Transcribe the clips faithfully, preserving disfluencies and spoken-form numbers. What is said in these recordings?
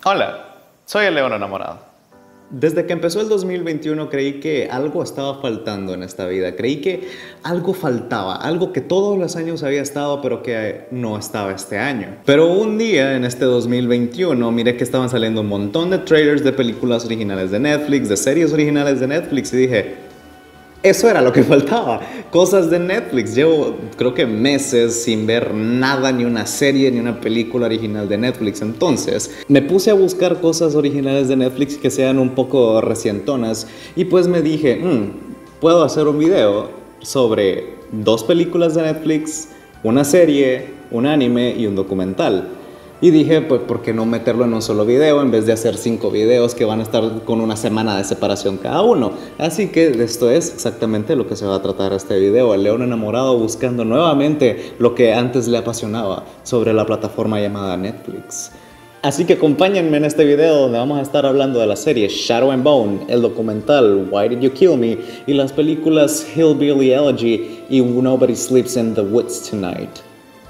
Hola, soy el león enamorado. Desde que empezó el dos mil veintiuno creí que algo estaba faltando en esta vida. Creí que algo faltaba, algo que todos los años había estado, pero que no estaba este año. Pero un día en este dos mil veintiuno miré que estaban saliendo un montón de trailers de películas originales de Netflix, de series originales de Netflix, y dije, eso era lo que faltaba. Cosas de Netflix. Llevo creo que meses sin ver nada, ni una serie, ni una película original de Netflix. Entonces me puse a buscar cosas originales de Netflix que sean un poco recientonas. Y pues me dije, mmm, puedo hacer un video sobre dos películas de Netflix, una serie, un anime y un documental. Y dije, pues, ¿por qué no meterlo en un solo video en vez de hacer cinco videos que van a estar con una semana de separación cada uno? Así que esto es exactamente lo que se va a tratar este video. El león enamorado buscando nuevamente lo que antes le apasionaba sobre la plataforma llamada Netflix. Así que acompáñenme en este video donde vamos a estar hablando de la serie Shadow and Bone, el documental Why Did You Kill Me y las películas Hillbilly Elegy y Nobody Sleeps in the Woods Tonight.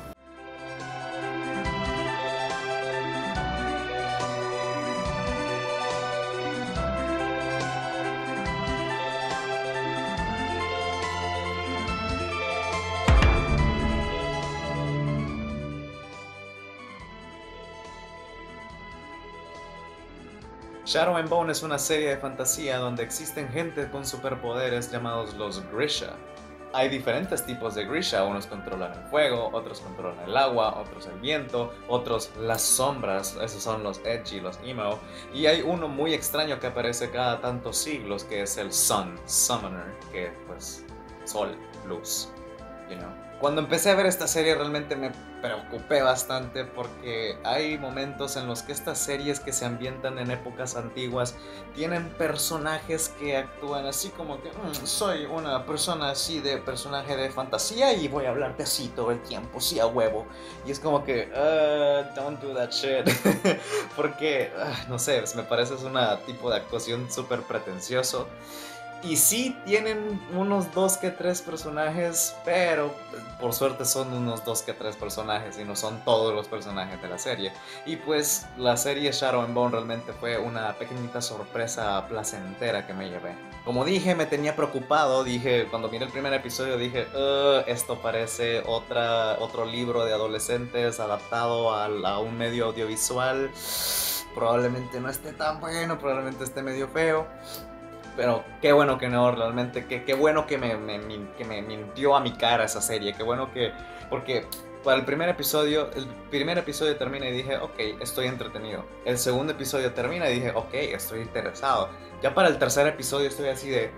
Shadow and Bone es una serie de fantasía donde existen gente con superpoderes llamados los Grisha. Hay diferentes tipos de Grisha, unos controlan el fuego, otros controlan el agua, otros el viento, otros las sombras, esos son los edgy, los emo, y hay uno muy extraño que aparece cada tantos siglos que es el Sun, Summoner, que pues sol, luz, you know. Cuando empecé a ver esta serie realmente me preocupé bastante porque hay momentos en los que estas series que se ambientan en épocas antiguas tienen personajes que actúan así como que mmm, soy una persona así de personaje de fantasía y voy a hablarte así todo el tiempo, sí a huevo. Y es como que, uh, don't do that shit. Porque, uh, no sé, me parece es un tipo de actuación súper pretencioso. Y sí tienen unos dos que tres personajes, pero por suerte son unos dos que tres personajes y no son todos los personajes de la serie. Y pues la serie Shadow and Bone realmente fue una pequeñita sorpresa placentera que me llevé. Como dije, me tenía preocupado, dije, cuando miré el primer episodio dije, uh, esto parece otra, otro libro de adolescentes adaptado a, a un medio audiovisual. Probablemente no esté tan bueno, probablemente esté medio feo. Pero qué bueno que no, realmente, qué, qué bueno que me, me, que me mintió a mi cara esa serie, qué bueno que, porque para el primer episodio, el primer episodio termina y dije, ok, estoy entretenido. El segundo episodio termina y dije, ok, estoy interesado. Ya para el tercer episodio estoy así de,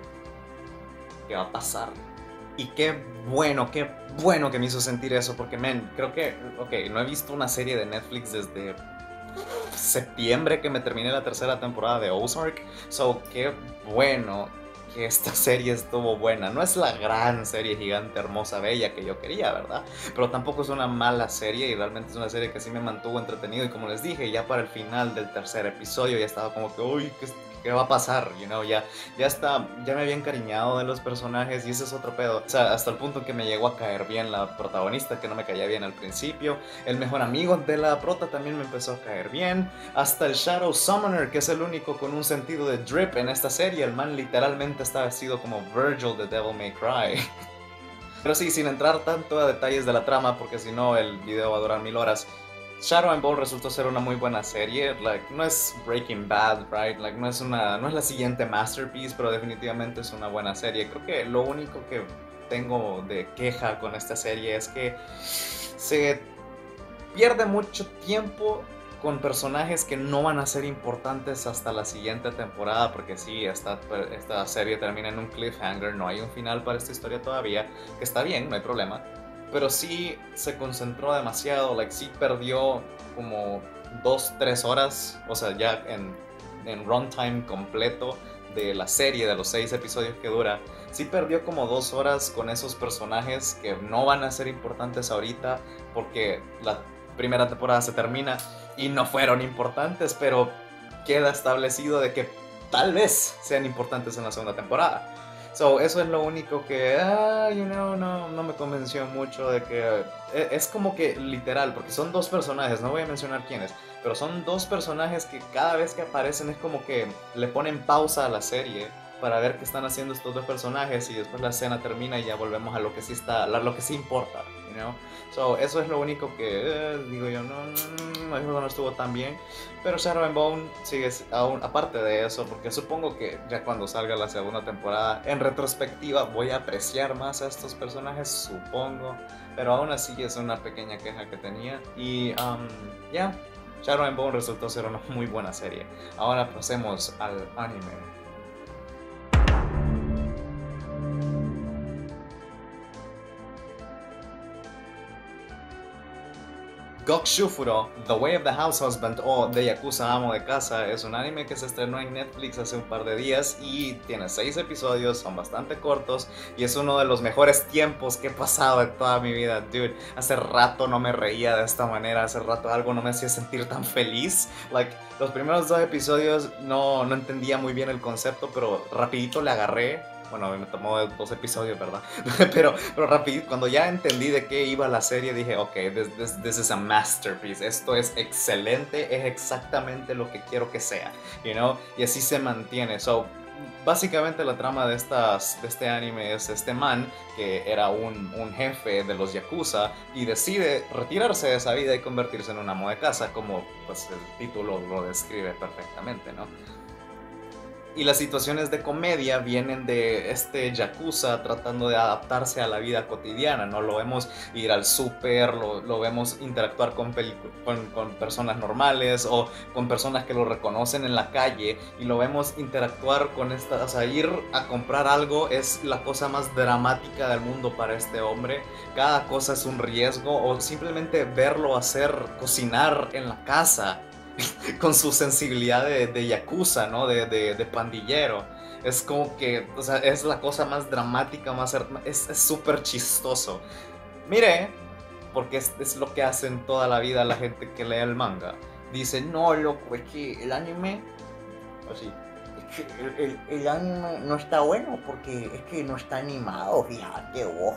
¿qué va a pasar? Y qué bueno, qué bueno que me hizo sentir eso, porque, men, creo que, ok, no he visto una serie de Netflix desde septiembre que me terminé la tercera temporada de Ozark. So, qué bueno que esta serie estuvo buena. No es la gran serie gigante, hermosa, bella que yo quería, ¿verdad? Pero tampoco es una mala serie y realmente es una serie que sí me mantuvo entretenido. Y como les dije, ya para el final del tercer episodio ya estaba como que, uy, ¿qué, qué va a pasar? You know, ya, ya, está, ya me había encariñado de los personajes y ese es otro pedo. O sea, hasta el punto en que me llegó a caer bien la protagonista, que no me caía bien al principio. El mejor amigo de la prota también me empezó a caer bien. Hasta el Shadow Summoner, que es el único con un sentido de drip en esta serie. El man literalmente está vestido como Virgil de Devil May Cry. Pero sí, sin entrar tanto a detalles de la trama, porque si no el video va a durar mil horas. Shadow and Bone resultó ser una muy buena serie. Like, no es Breaking Bad, right? Like, no es una, no es la siguiente masterpiece, pero definitivamente es una buena serie. Creo que lo único que tengo de queja con esta serie es que se pierde mucho tiempo con personajes que no van a ser importantes hasta la siguiente temporada, porque sí, esta, esta serie termina en un cliffhanger, no hay un final para esta historia todavía, que está bien, no hay problema, pero sí se concentró demasiado, like, sí perdió como dos, tres horas, o sea, ya en, en runtime completo de la serie, de los seis episodios que dura, sí perdió como dos horas con esos personajes que no van a ser importantes ahorita, porque la primera temporada se termina y no fueron importantes, pero queda establecido de que tal vez sean importantes en la segunda temporada. So, eso es lo único que, ah, you know, no, no me convenció mucho de que... e- Es como que literal, porque son dos personajes, no voy a mencionar quiénes, pero son dos personajes que cada vez que aparecen es como que le ponen pausa a la serie para ver qué están haciendo estos dos personajes y después la escena termina y ya volvemos a lo que sí está, a lo que sí importa, you know? So, eso es lo único que eh, digo yo, no, no, no, eso no estuvo tan bien. Pero Shadow and Bone sigue aún, aparte de eso, porque supongo que ya cuando salga la segunda temporada, en retrospectiva voy a apreciar más a estos personajes, supongo. Pero aún así es una pequeña queja que tenía. Y um, ya, yeah, Shadow and Bone resultó ser una muy buena serie. Ahora pasemos al anime. Gok Shufuro, The Way of the House Husband o The Yakuza Amo de Casa es un anime que se estrenó en Netflix hace un par de días y tiene seis episodios, son bastante cortos y es uno de los mejores tiempos que he pasado en toda mi vida, dude. Hace rato no me reía de esta manera, hace rato algo no me hacía sentir tan feliz. Like, los primeros dos episodios no, no entendía muy bien el concepto, pero rapidito le agarré. Bueno, me tomó dos episodios, ¿verdad? pero, pero rápido, cuando ya entendí de qué iba la serie, dije, ok, this, this, this is a masterpiece. Esto es excelente, es exactamente lo que quiero que sea, you know? Y así se mantiene. So, básicamente la trama de, estas, de este anime es este man que era un, un jefe de los Yakuza y decide retirarse de esa vida y convertirse en un amo de casa, como pues, el título lo describe perfectamente, ¿no? Y las situaciones de comedia vienen de este Yakuza tratando de adaptarse a la vida cotidiana, ¿no? Lo vemos ir al súper, lo, lo vemos interactuar con, con, con personas normales o con personas que lo reconocen en la calle y lo vemos interactuar con esta, o sea, ir a comprar algo es la cosa más dramática del mundo para este hombre. Cada cosa es un riesgo o simplemente verlo hacer, cocinar en la casa con su sensibilidad de, de yakuza, ¿no? De, de, de pandillero. Es como que, o sea, es la cosa más dramática, más... Es súper chistoso. Mire, porque es, es lo que hacen toda la vida la gente que lee el manga. Dice, no, loco, es que el anime... Así. Es que el, el, el anime no está bueno porque es que no está animado, fíjate vos.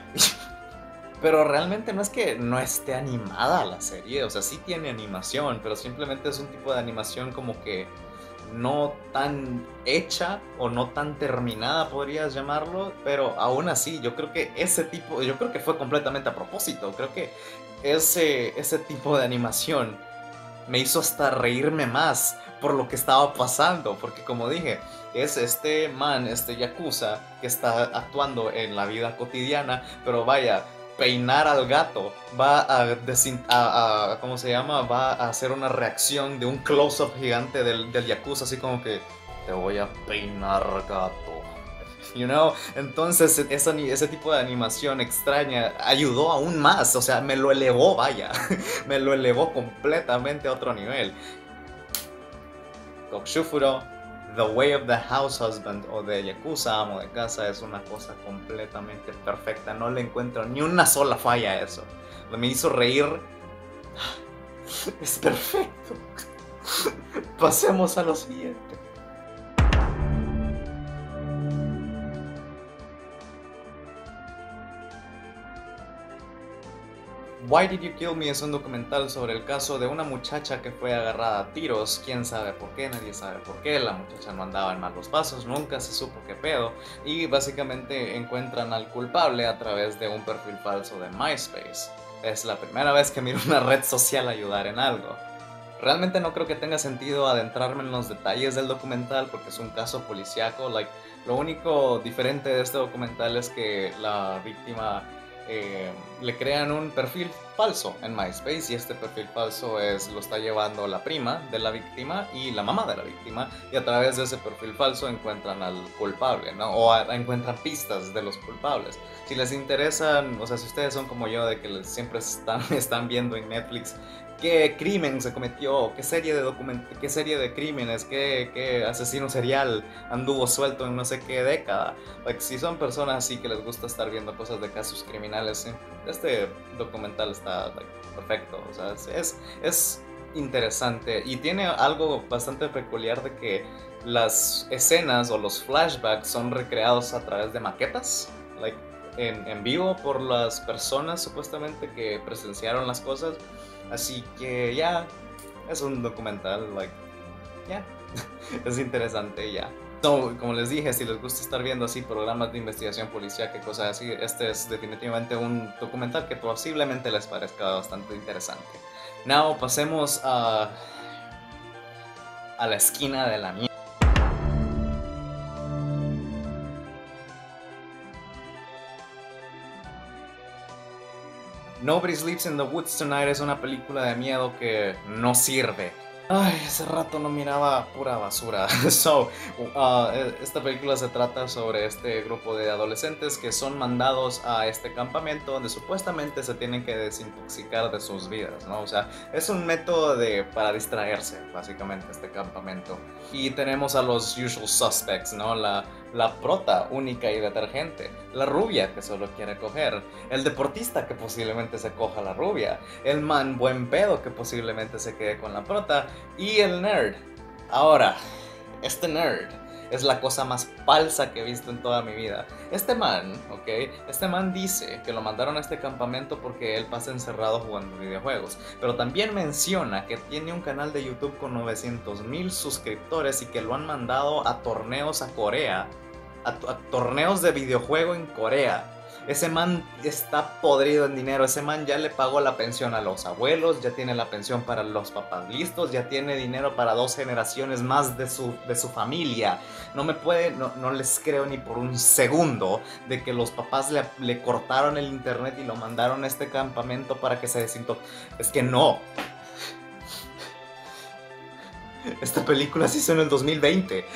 Pero realmente no es que no esté animada la serie, o sea, sí tiene animación, pero simplemente es un tipo de animación como que no tan hecha o no tan terminada, podrías llamarlo, pero aún así, yo creo que ese tipo, yo creo que fue completamente a propósito, creo que ese, ese tipo de animación me hizo hasta reírme más por lo que estaba pasando, porque como dije, es este man, este yakuza, que está actuando en la vida cotidiana, pero vaya, peinar al gato va a, a, a ¿cómo se llama? Va a hacer una reacción de un close-up gigante del, del yakuza, así como que te voy a peinar, gato, you know? Entonces esa, ese tipo de animación extraña ayudó aún más, o sea, me lo elevó, vaya, me lo elevó completamente a otro nivel. Gok Shufuro, The Way of the House Husband o de Yakuza Amo de Casa es una cosa completamente perfecta. No le encuentro ni una sola falla a eso. Me hizo reír. Es perfecto. Pasemos a lo siguiente. Why Did You Kill Me es un documental sobre el caso de una muchacha que fue agarrada a tiros. Quién sabe por qué, nadie sabe por qué. La muchacha no andaba en malos pasos, nunca se supo qué pedo. Y básicamente encuentran al culpable a través de un perfil falso de MySpace. Es la primera vez que miro una red social ayudar en algo. Realmente no creo que tenga sentido adentrarme en los detalles del documental porque es un caso policíaco. Like, lo único diferente de este documental es que la víctima... Eh, le crean un perfil falso en MySpace y este perfil falso es, lo está llevando la prima de la víctima y la mamá de la víctima y a través de ese perfil falso encuentran al culpable, ¿no? O a, encuentran pistas de los culpables. Si les interesan, o sea, si ustedes son como yo de que les, siempre están, están viendo en Netflix qué crimen se cometió, qué serie de document qué serie de crímenes, qué, qué asesino serial anduvo suelto en no sé qué década. Like, si son personas así que les gusta estar viendo cosas de casos criminales, ¿sí? Este documental está like, perfecto. O sea, es, es, es interesante y tiene algo bastante peculiar de que las escenas o los flashbacks son recreados a través de maquetas, like, en, en vivo por las personas supuestamente que presenciaron las cosas. Así que ya, es un documental, like, ya, es interesante ya. So, como les dije, si les gusta estar viendo así programas de investigación policial, que cosas así, este es definitivamente un documental que posiblemente les parezca bastante interesante. Now, pasemos a, a la esquina de la mierda. Nobody Sleeps in the Woods Tonight es una película de miedo que no sirve. Ay, hace rato no miraba pura basura. So, uh, esta película se trata sobre este grupo de adolescentes que son mandados a este campamento donde supuestamente se tienen que desintoxicar de sus vidas, ¿no? O sea, es un método de, para distraerse, básicamente, este campamento. Y tenemos a los usual suspects, ¿no? La, la prota única y detergente, la rubia que solo quiere coger, el deportista que posiblemente se coja a la rubia, el man buen pedo que posiblemente se quede con la prota, y el nerd. Ahora, este nerd es la cosa más falsa que he visto en toda mi vida. Este man, ok, este man dice que lo mandaron a este campamento porque él pasa encerrado jugando videojuegos, pero también menciona que tiene un canal de YouTube con novecientos mil suscriptores y que lo han mandado a torneos a Corea, a, a torneos de videojuego en Corea. Ese man está podrido en dinero, ese man ya le pagó la pensión a los abuelos, ya tiene la pensión para los papás listos, ya tiene dinero para dos generaciones más de su, de su familia. No me puede, no, no les creo ni por un segundo de que los papás le, le cortaron el internet y lo mandaron a este campamento para que se desintoxique. Es que no. Esta película se hizo en el dos mil veinte.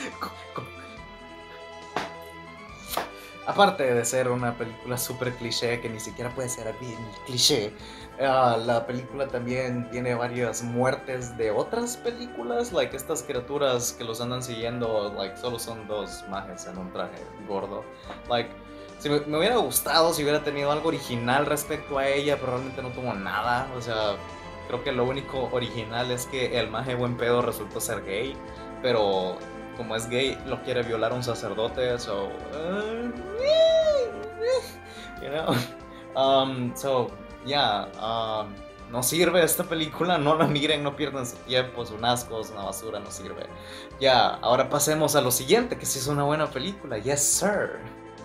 Aparte de ser una película súper cliché, que ni siquiera puede ser bien cliché, uh, la película también tiene varias muertes de otras películas, like estas criaturas que los andan siguiendo, like solo son dos majes en un traje gordo. Like, si me, me hubiera gustado si hubiera tenido algo original respecto a ella, pero realmente no tuvo nada. O sea, creo que lo único original es que el maje buen pedo resultó ser gay, pero como es gay, lo quiere violar un sacerdote, so, uh, you know, um, so, yeah, um, no sirve esta película, no la miren, no pierdan su tiempo, es un asco, es una basura, no sirve. Ya, yeah, ahora pasemos a lo siguiente, que sí es una buena película, yes sir.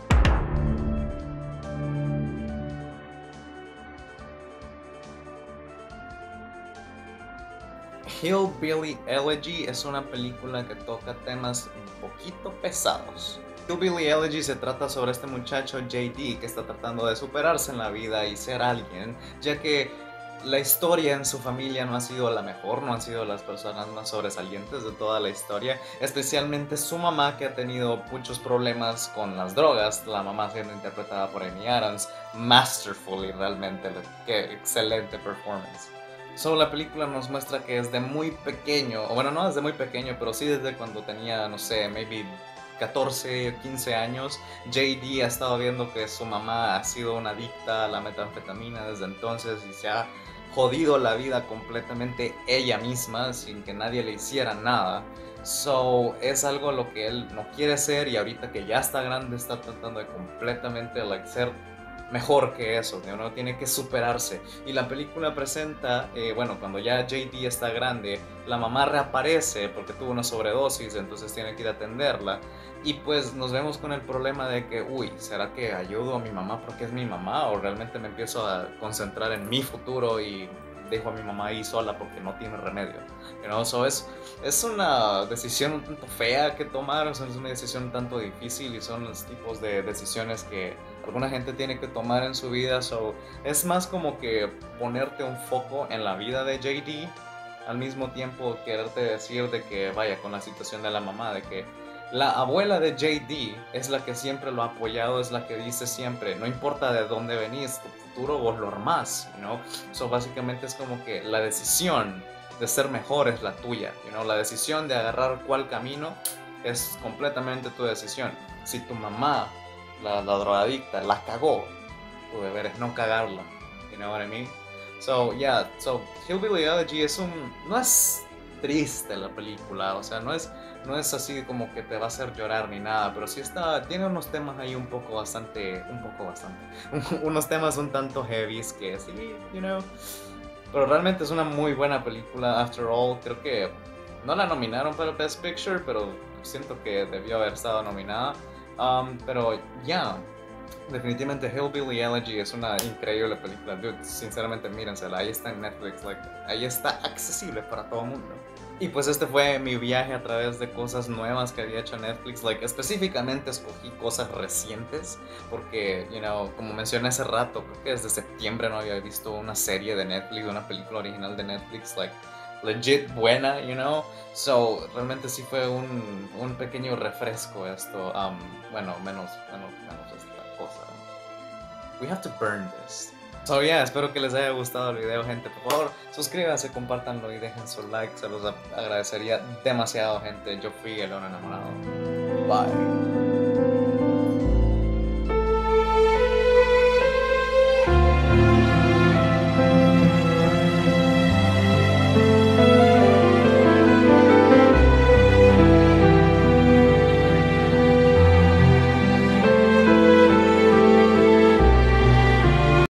Hillbilly Elegy es una película que toca temas un poquito pesados. Hillbilly Elegy se trata sobre este muchacho J D que está tratando de superarse en la vida y ser alguien, ya que la historia en su familia no ha sido la mejor, no han sido las personas más sobresalientes de toda la historia, especialmente su mamá, que ha tenido muchos problemas con las drogas, la mamá siendo interpretada por Amy Adams, masterfully realmente, qué excelente performance. So, la película nos muestra que desde muy pequeño, o bueno, no desde muy pequeño, pero sí desde cuando tenía, no sé, maybe catorce o quince años, J D ha estado viendo que su mamá ha sido una adicta a la metanfetamina desde entonces y se ha jodido la vida completamente ella misma sin que nadie le hiciera nada. So, es algo lo que él no quiere ser y ahorita que ya está grande está tratando de completamente like, ser mejor que eso, uno tiene que superarse. Y la película presenta, eh, bueno, cuando ya J D está grande, la mamá reaparece porque tuvo una sobredosis, entonces tiene que ir a atenderla. Y pues nos vemos con el problema de que, uy, ¿será que ayudo a mi mamá porque es mi mamá? ¿O realmente me empiezo a concentrar en mi futuro y dejo a mi mamá ahí sola porque no tiene remedio? You know? So es, es una decisión un tanto fea que tomar, o sea, es una decisión un tanto difícil y son los tipos de decisiones que alguna gente tiene que tomar en su vida. So, es más como que ponerte un foco en la vida de J D, al mismo tiempo quererte decir de que vaya con la situación de la mamá, de que la abuela de J D es la que siempre lo ha apoyado, es la que dice siempre, no importa de dónde venís, tu futuro vos lo armás, you know? So, básicamente es como que la decisión de ser mejor es la tuya, you know? La decisión de agarrar cuál camino es completamente tu decisión. Si tu mamá, la, la drogadicta, la cagó, tu deber es no cagarla, you know what I mean? So, yeah, so Hillbilly Elegy es un... no es triste la película, o sea, no es, no es así como que te va a hacer llorar ni nada, pero sí está, tiene unos temas ahí un poco bastante, un poco bastante, unos temas un tanto heavies que sí, you know, pero realmente es una muy buena película, after all, creo que no la nominaron para Best Picture, pero siento que debió haber estado nominada, um, pero ya, yeah, definitivamente Hillbilly Elegy es una increíble película, dude, sinceramente mírensela, ahí está en Netflix, like, ahí está accesible para todo el mundo. Y pues este fue mi viaje a través de cosas nuevas que había hecho Netflix, like, específicamente escogí cosas recientes, porque, you know, como mencioné hace rato, creo que desde septiembre no había visto una serie de Netflix, una película original de Netflix, like, legit buena, you know, so realmente sí fue un, un pequeño refresco esto, um, bueno, menos, menos, menos esta cosa. We have to burn this. So yeah, espero que les haya gustado el video, gente. Por favor, suscríbanse, compártanlo y dejen su like. Se los agradecería demasiado, gente. Yo fui el león enamorado. Bye.